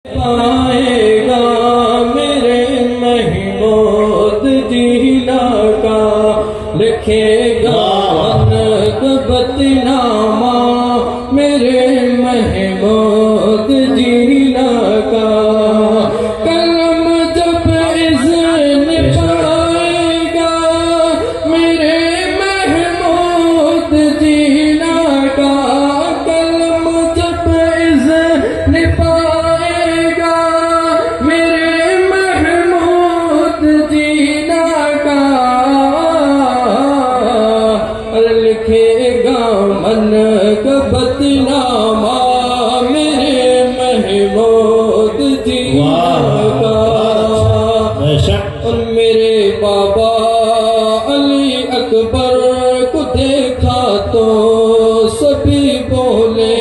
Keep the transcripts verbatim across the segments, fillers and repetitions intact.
پائے گا میرے محمود جینا کا، لکھے گا نقبت نامہ میرے محمود جینا کا، قلم جب اذن پائے گا میرے محمود جینا کا، قلم جب اذن پائے گا میرے محمود جینا کا، لکھے گا منقبت نامہ میرے محمود جینا کا، اور میرے بابا علی اکبر کو دیکھا تو سبھی بولے،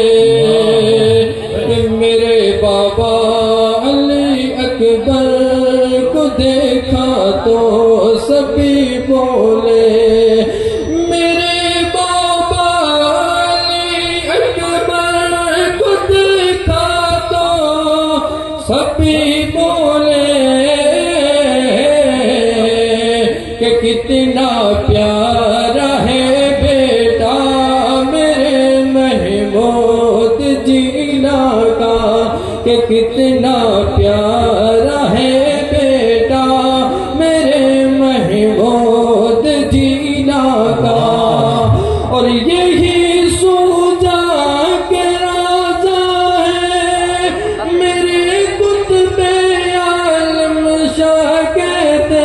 میرے بابا علی اکبر کو دیکھا تو سبھی بولے، میرے بابا علی اکبر کو دیکھا تو سبھی بولے کہ کتنا پیارا ہے بیٹا میرے محمود جینا کا، کہ کتنا پیارا ہے بیٹا میرے محمود جینا کا، اور یہی سوجا کے راجا ہے میرے قطب عالم شاہ کہتے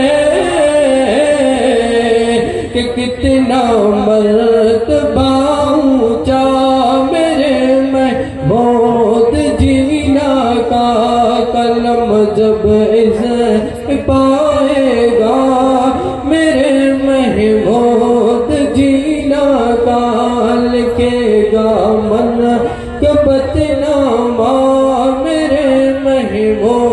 کہ کتنا مرتبہ اونچا میرے محمود جینا کا، قلم جب اذن پائے گا میرے محمود جینا کا، لکھے گا منقبت نامہ میرے محمود